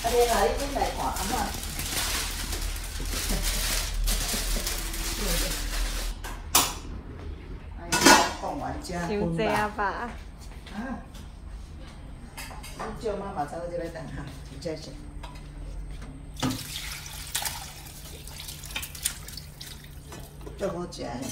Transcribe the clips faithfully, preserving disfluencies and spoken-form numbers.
啊，你来，恁来看阿嬷。哎呀，讲完这伤济啊吧？ 啊！你叫妈妈早就来等哈，真是。足好食呢，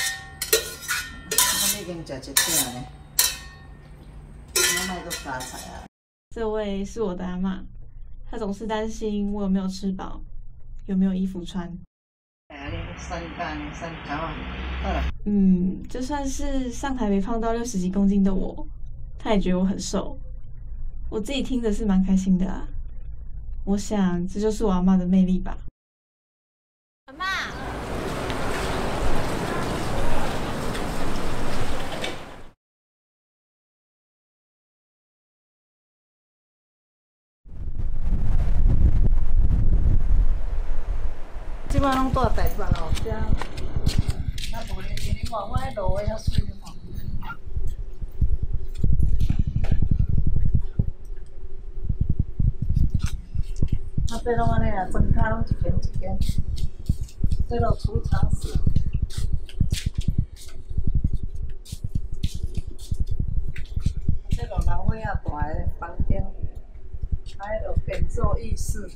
我已经食一鼎呢，我卖都加菜啊。 这位是我的阿嬷，她总是担心我有没有吃饱，有没有衣服穿。 哎，你三干三头啊，好了。 嗯，就算是上台北胖到六十几公斤的我，她也觉得我很瘦。我自己听着是蛮开心的啊。我想这就是我阿嬷的魅力吧。阿嬷。 即摆拢住台北咯，遮，啊无咧，你看我迄路诶遐水吼。啊，这拢安尼啊，砖脚拢一间一间，这落储藏室。这落老伙仔大诶房间，啊，迄落变奏浴室。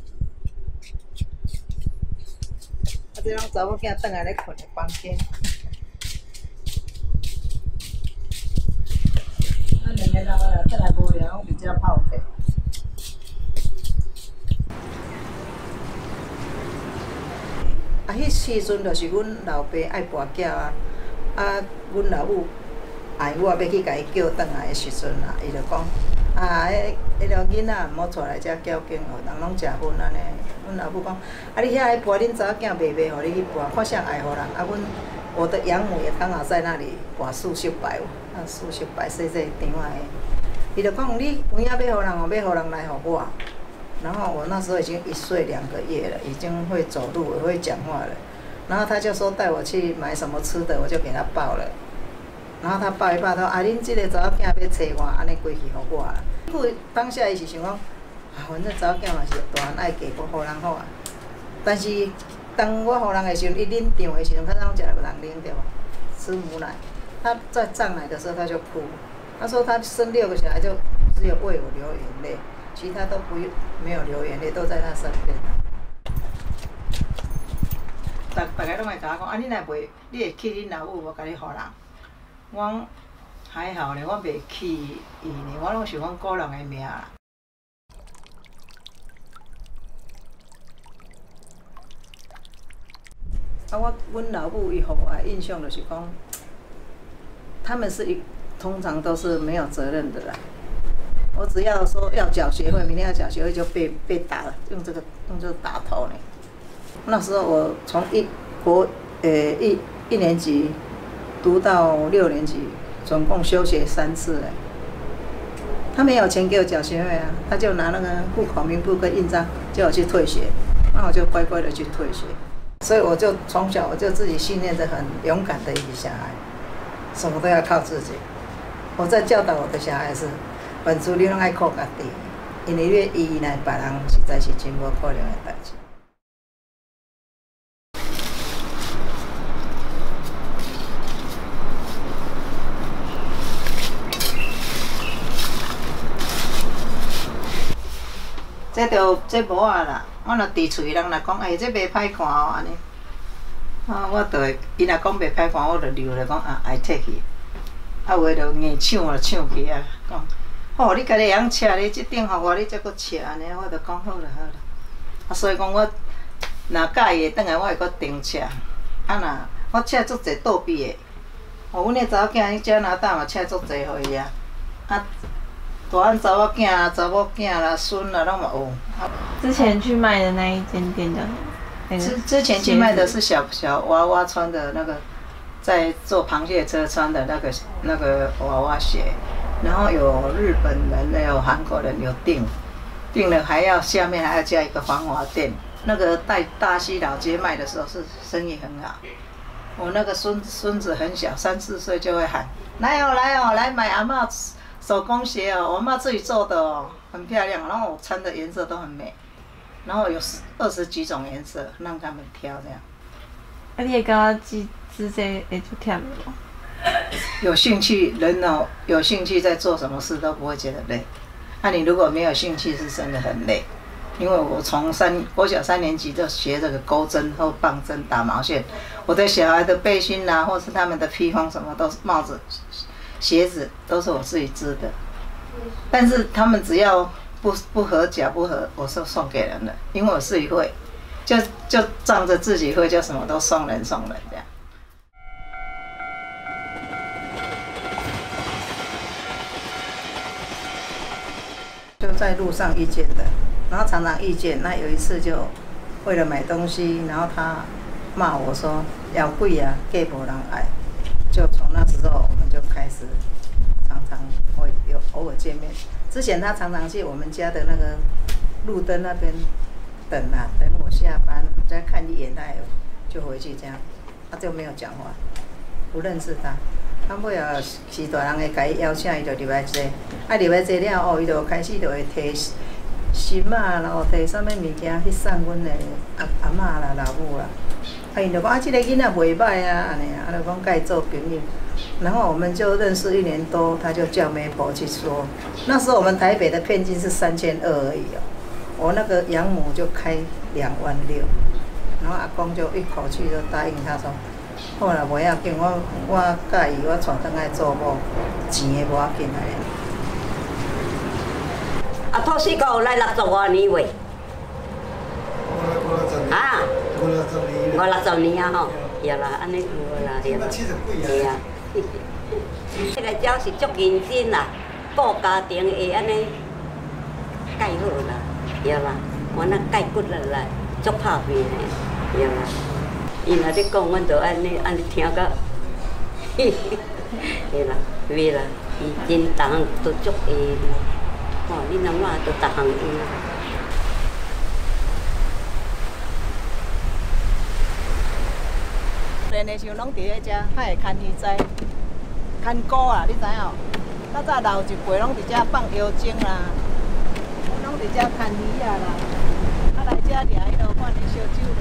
啊，这拢查某囝倒来咧困的房间。啊，两个人啊，倒来无聊，伫遮泡茶。啊，迄时阵就是阮老爸爱跋筊啊，啊，阮老母爱我要去甲伊叫倒来的时阵啊，伊就讲啊，迄迄条囡仔毋好带来遮叫经哦，人拢食薰安尼。阮老母讲，啊，你遐爱跋恁查某囝袂袂，互你去跋，看啥爱互人。啊，阮我的养母也刚好在那里跋数十摆，啊，数十摆细细场啊的。伊就讲你有影要互人哦，要互人来互我。然后我那时候已经一岁两个月了，已经会走路，也会讲话了。然后他就说带我去买什么吃的，我就给他报了。然后他报一报，他说啊，恁这个查某囝要找我，安尼过去互我啦。伊当下伊是想讲，啊，反正查某囝嘛是大汉爱嫁，无互人好啊。但是当我互人的时候，伊啉茶的时候，他让食有人啉对吧？吃母奶，他在胀奶的时候他就哭。他说他生六个小孩，就只有为我流眼泪。其他都不没有流眼泪，都在他身边。大大家拢会甲我讲，啊，你若袂，你会气恁老母无甲你互人？我讲还好咧，我袂气伊呢，我拢想讲顾人的命啦。啊，我阮老母伊互我的印象就是讲，他们是一通常都是没有责任的啦。我只要说要缴学费，明天要缴学费就被被打了，用这个用这个打头呢。那时候我从一国呃一一年级读到六年级，总共休学三次了。他没有钱给我缴学费啊，他就拿那个户口名簿跟印章叫我去退学，那我就乖乖的去退学。所以我就从小我就自己训练着很勇敢的一个小孩，什么都要靠自己。我在教导我的小孩是。凡事你拢爱靠家己，因为你依赖别人，实在是真无可能的代志。这就这无啊啦，我若伫厝，人若讲，哎，这袂歹看哦，安尼，啊，我就会，伊若讲袂歹看，我就留来讲啊，爱摕去，啊，有诶就硬抢就抢去啊，讲。哦，你家己会晓车咧，即顶互我，你才阁车安尼，我就讲好啦好啦。啊，所以讲我若介意的，转来我会阁停车。啊，若我车足侪倒闭的，哦，阮迄查某囝，伊加拿大嘛车足侪互伊啊。啊，大汉查某囝、查某囝啦、孙啦，拢嘛有。啊， 之前去卖的那一间店的，那个之之前去卖的是小小娃娃穿的那个，在坐螃蟹车穿的那个那个娃娃鞋。然后有日本人，有韩国人有订，订了还要下面还要加一个防滑垫。那个在大溪老街卖的时候是生意很好。我那个孙孙子很小，三四岁就会喊来哦来哦来买阿嬷手工鞋哦，我阿嬷自己做的哦，很漂亮，然后我穿的颜色都很美。 然后有十二十几种颜色让他们挑这样。 啊，你会感觉织织这会就忝的无？ 有兴趣，人哦，有兴趣在做什么事都不会觉得累。那、啊、你如果没有兴趣，是真的很累。因为我从三国小三年级就学这个钩针或棒针打毛线，我的小孩的背心呐、啊，或是他们的披风什么都是帽子、鞋子都是我自己织的。但是他们只要不不合脚不合，我是送给人的，因为我自己会，就就仗着自己会，就什么都送人送人这样。就在路上遇见的，然后常常遇见。那有一次就为了买东西，然后他骂我说要贵啊，价无人爱。就从那时候我们就开始常常会有偶尔见面。之前他常常去我们家的那个路灯那边等啊，等我下班再看一眼，他就回去这样，他就没有讲话，不认识他。啊，尾啊是大人会甲伊邀请，伊就入来坐。啊，入来坐了后，伊就开始就会摕心啊，然后摕啥物物件去送阮的阿阿嬷啦、老母啦。啊，伊就讲啊，即、这个囡仔袂歹啊，安尼啊，啊就讲甲伊做朋友。然后我们就认识一年多，他就叫媒婆去说，那时候我们台北的片金是三千二而已哦，我那个养母就开两万六，然后阿公就一口气就答应他说。好啦，无要紧，我我介意，我带转来做某，钱的无要紧来。 啊，土四股来六十外年话。啊？五六十年。五六十年啊吼，对啦，安尼有啦，对啦，对啊。这个鸟是足认真啦，顾家庭会安尼介好啦，对啦，我那介骨力啦，足拍拼的，对啦。伊若咧讲，阮就安尼安尼听甲，嘿啦，袂啦，伊真逐项都足会哩，吼，恁阿嬷都逐项会。 练的时候拢伫咧遮，遐会牵鱼仔、牵鼓啊，你知影？较早老一辈拢伫遮放妖精啦，拢伫遮牵鱼啊啦，啊来遮掠迄落灌的烧酒咧。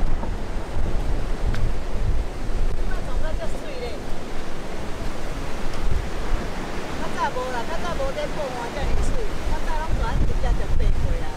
无啦，较早无在播换遮尔水，较早拢全直接就爬过啊。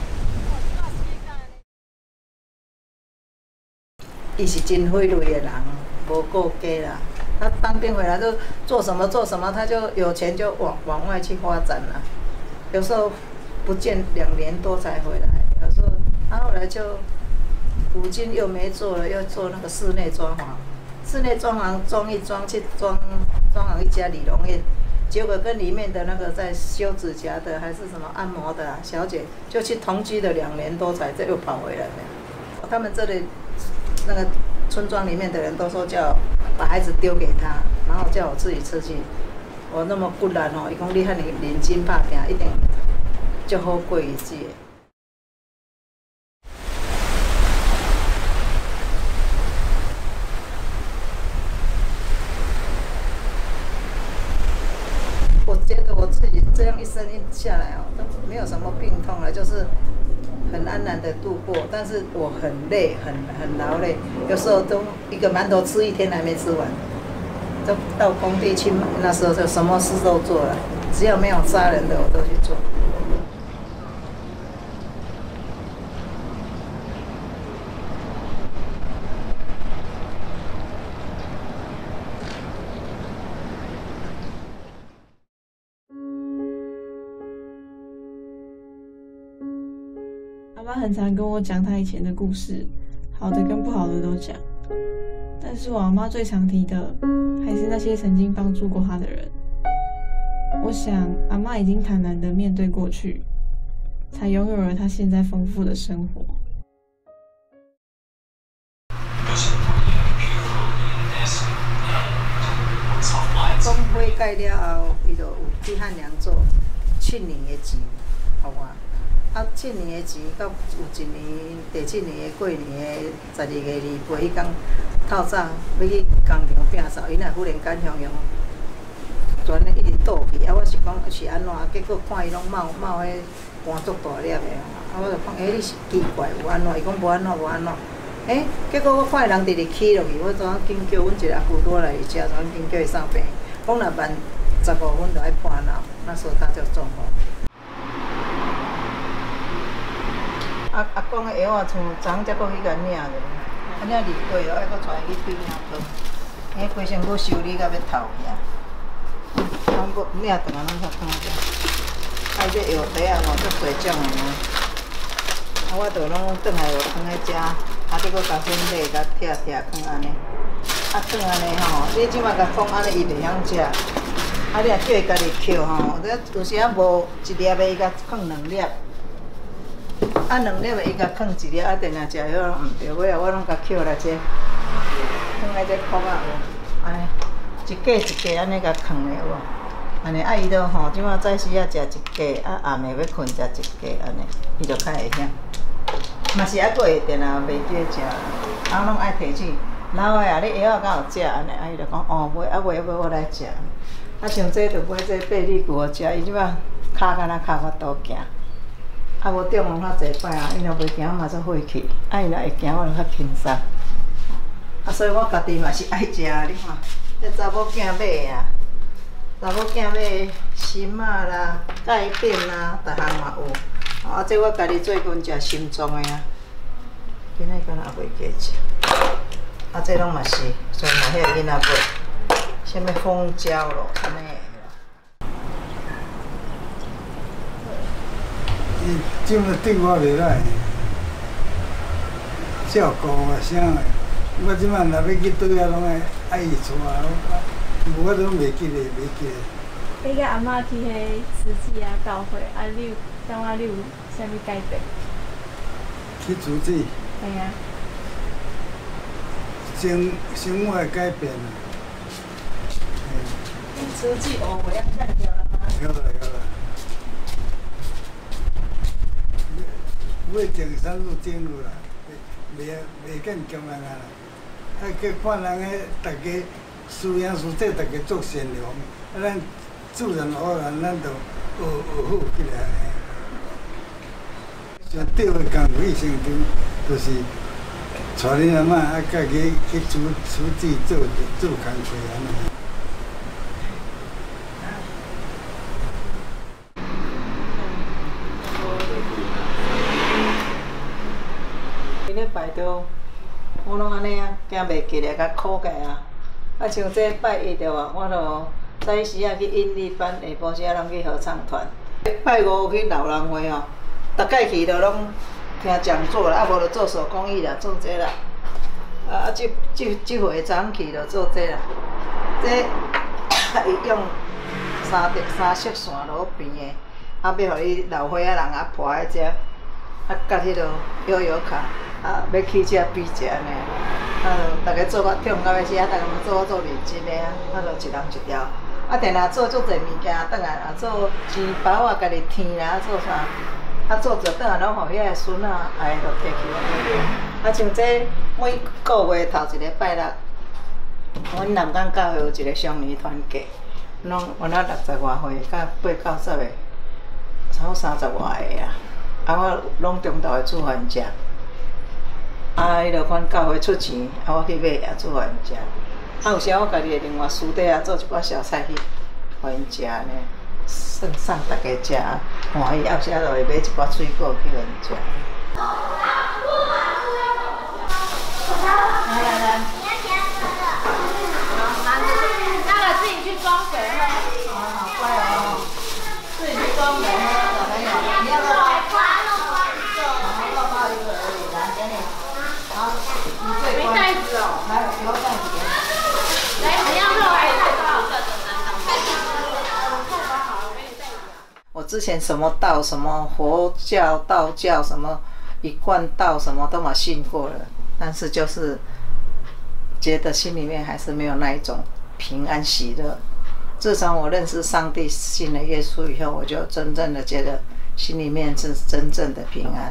伊是真慧类的人，无顾家啦。他当兵回来就做什么做什么，他就有钱就往往外去发展了。有时候不见两年多才回来，有时候他后来就五金又没做了，又做那个室内装潢，室内装潢装一装去装装潢一家理容院。结果跟里面的那个在修指甲的还是什么按摩的、啊、小姐，就去同居了两年多才又跑回来了。他们这里那个村庄里面的人都说叫把孩子丢给他，然后叫我自己出去。我那么骨力哦，伊讲你遐尼认真打拼，一定就好过日子。我觉得我自己这样一生下来哦，都没有什么病痛了，就是很安然的度过。但是我很累，很很劳累，有时候都一个馒头吃一天还没吃完，都到工地去买。那时候就什么事都做了，只要没有杀人的我都去做。 阿妈很常跟我讲她以前的故事，好的跟不好的都讲。但是我阿妈最常提的，还是那些曾经帮助过她的人。我想，阿妈已经坦然地面对过去，才拥有了她现在丰富的生活。 讲花改了后，伊就有去汉阳做去年的钱，互我。啊，去年的钱到有一年，第七年的过年的十二月二八，伊讲透早要去工厂摒扫，伊若忽然间向向全咧一直倒去，啊，我是讲是安怎？结果看伊拢冒冒迄汗足大粒的， 啊，我就讲，诶、欸，你是奇怪有安怎？伊讲无安怎，无安怎。诶、欸，结果我看人直直起落去，我怎啊紧叫阮一个阿舅倒来伊食，怎啊紧叫伊送病？讲若慢十五分就爱搬脑，那时候他就中风。阿阿公的药啊，像昨昏才搁去甲领着，啊领二过哦，还搁带伊去对面科，迄规身躯修理到要透去啊。拢搁领转来，拢较看者。啊，伊这药袋啊，吼，足侪种的呢。啊，我着拢转来就放在遮，啊，结果甲粉买，甲拆拆放安尼。啊，转安尼吼，你即摆甲放安尼，伊袂晓食。啊，你若叫伊家己捡吼，有时啊无一粒的，伊甲放两粒。啊，两粒的伊甲放一粒，啊，定定食药拢毋对，尾啊我拢甲捡来这，放在这壳啊有，安尼一格一格安尼甲放的有无？安尼啊伊都吼，即摆早时啊食一格，啊暗暝要困食一格安尼，伊就较会晓。嘛是还佫会定啊，袂记食，啊拢爱提起。老的啊，你药啊敢有食安尼？啊伊就讲哦，买啊买买我来食。啊像这着买这八里牛食，伊即摆骹敢若骹法度行。啊，无中风较济摆啊，伊若袂行嘛做晦气，啊伊若会行我就较轻松。啊，所以我家己嘛是爱食，你看，这查某囝买的啊，查某囝买心啊啦、钙片啦，逐项嘛有。啊，这我家己最近食心脏的啊，今仔敢若也袂记食。啊，这拢嘛是，所以嘛迄个囡仔买，啥物蜂胶咯，安尼。 伊种了对我袂歹，照顾啊啥的。我即摆若要去倒遐，拢爱爱伊带，我都袂记咧，袂记咧。 你甲阿嬷去迄慈济啊教会，啊你有感觉你有啥物改变？ 去慈济。 嘿啊。 生生活改变了。 你慈济学会啊，看着了吗？ 晓啦晓啦。要定山路定路啦，袂袂见强人啊啦。啊，去看人个，大家师兄师姐，大家足善良，啊，咱自然而然，咱就学学好起来。上对的工课上场，就是带恁阿嬷啊，家己去出出资做做工课安尼。今日拜着，我拢安尼啊，惊袂记咧，甲考起啊。啊，像这拜一着啊，我着早时啊去音律班，下晡时啊拢去合唱团。拜五去老人会哦，逐届去着拢听讲座啦，啊无着做手工艺啦，做这啦。啊啊，即即即回昨昏去着做这啦。这伊用三三色线路边的，啊要互你老岁仔人啊蹛喺遮，啊甲迄落摇摇卡。啊，要去遮比者安尼，啊，大家做甲忝到要死啊，大家嘛做啊做认真的啊，啊，就一人一条，啊，定定做足侪物件，转来啊做钱包啊，家己添啦，做啥，啊做着转来拢互遐个孙仔爱就摕去。啊，像这每个月头一个拜六，阮南港教会有一个双年团契，拢有那六十外岁，到八九十个，差不多三十外个啊，啊，我拢中昼会煮饭食。啊，伊就阮教会出钱，啊，我去买啊煮互因食。啊，有时我家己会另外私底啊做一寡小菜去，互因食呢，送送大家食，欢喜。啊，有时就会买一寡水果去互因食。来来来，好，拿着，拿了自己去装水喝。好好乖哦，自己去装水喝，小朋友，你要不要？好，抱抱一个而已，来，给你。好，你最乖。没袋子哦。来，给我袋子给你。来，你要肉还是菜包？我之前什么道、什么佛教、道教、什么一贯道，什么都嘛信过了，但是就是觉得心里面还是没有那一种平安喜乐。自从我认识上帝、信了耶稣以后，我就真正的觉得心里面是真正的平安。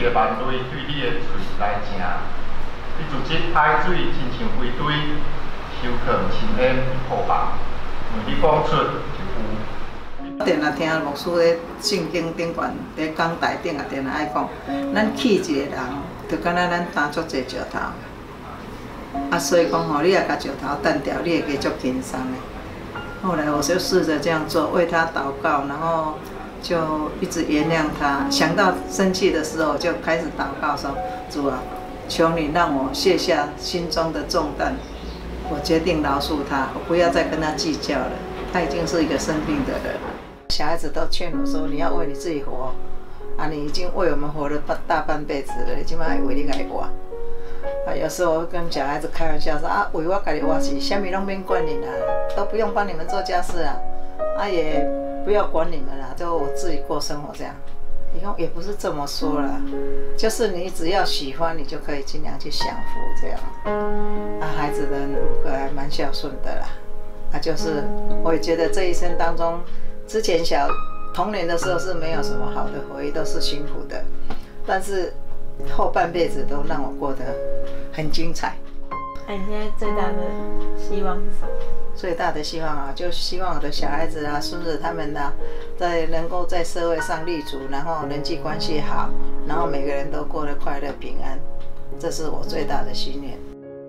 的万类对你的喙来正，你自己海水亲像飞堆，收藏深烟破网，为你讲出就有。 我定啊听牧师咧圣经顶悬咧讲台顶啊，定啊爱讲，咱起一个人，就敢若咱担足济石头，啊，所以讲吼，你也甲石头担掉，你会加足轻松的。后来我就试着这样做，为他祷告，然后就一直原谅他。想到生气的时候，就开始祷告说：“主啊，求你让我卸下心中的重担，我决定饶恕他，我不要再跟他计较了。他已经是一个生病的人了。”小孩子都劝我说：“你要为你自己活啊！你已经为我们活了大半辈子了，你今晚为你来活。”啊，有时候我跟小孩子开玩笑说：“啊，为我家己活是，虾米拢免管你啦，都不用帮你们做家事啊，啊也不要管你们啦，就我自己过生活这样。”你看也不是这么说啦，就是你只要喜欢，你就可以尽量去享福这样。啊，孩子们五个还蛮孝顺的啦。啊，就是我也觉得这一生当中，之前小童年的时候是没有什么好的回忆，都是辛苦的，但是后半辈子都让我过得很精彩。 那你现在最大的希望是什么？ 最大的希望啊，就希望我的小孩子啊、孙子他们啊，在能够在社会上立足，然后人际关系好，然后每个人都过得快乐平安，这是我最大的心愿。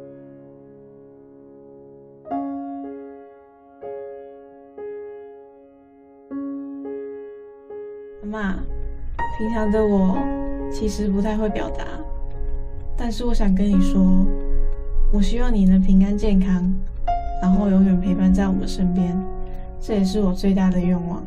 妈妈，平常的我其实不太会表达，但是我想跟你说，我希望你能平安健康，然后永远陪伴在我们身边，这也是我最大的愿望。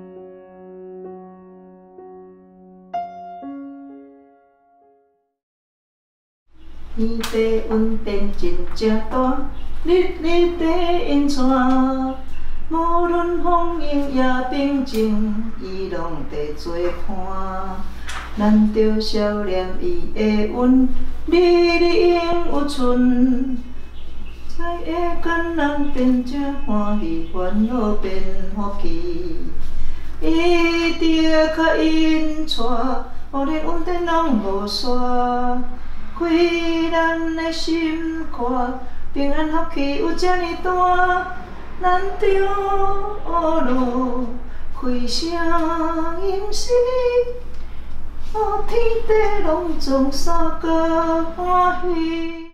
天地运电真正大，日日地因带。无论风雨也平静，伊拢在做伴。咱着少念伊的恩，日日应有春。才会感人变这欢喜，烦恼变福气。伊着较因带，互连运电拢无煞。开咱的心肝，平安福气有这呢大。咱着路开声音时，哦，天地拢总相个欢喜。